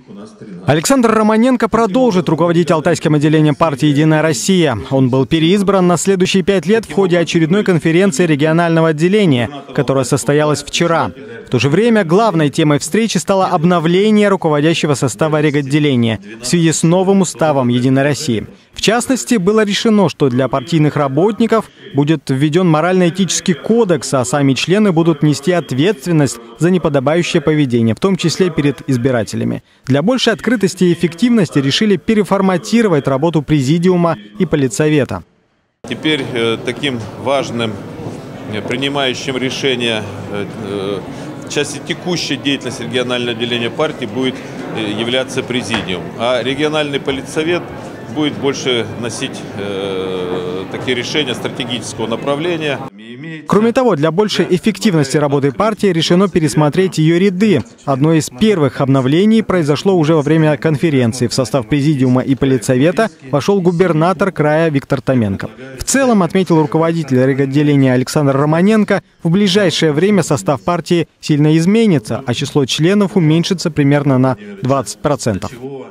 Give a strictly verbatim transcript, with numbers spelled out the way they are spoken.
Александр Романенко продолжит руководить Алтайским отделением партии «Единая Россия». Он был переизбран на следующие пять лет в ходе очередной конференции регионального отделения, которая состоялась вчера. В то же время главной темой встречи стало обновление руководящего состава реготделения в связи с новым уставом «Единой России». В частности, было решено, что для партийных работников будет введен морально-этический кодекс, а сами члены будут нести ответственность за неподобающее поведение, в том числе перед избирателями. Для большей открытости и эффективности решили переформатировать работу президиума и политсовета. Теперь э, таким важным э, принимающим решения э, э, в части текущей деятельности регионального отделения партии будет э, являться президиум, а региональный политсовет будет больше носить э, такие решения стратегического направления. Кроме того, для большей эффективности работы партии решено пересмотреть ее ряды. Одно из первых обновлений произошло уже во время конференции. В состав президиума и политсовета вошел губернатор края Виктор Томенко. В целом, отметил руководитель реготделения Александр Романенко, в ближайшее время состав партии сильно изменится, а число членов уменьшится примерно на двадцать процентов.